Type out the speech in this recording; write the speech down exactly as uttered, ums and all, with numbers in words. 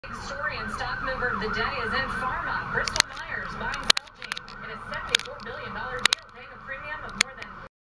Big story and stock mover of the day is in pharma. Bristol Myers buying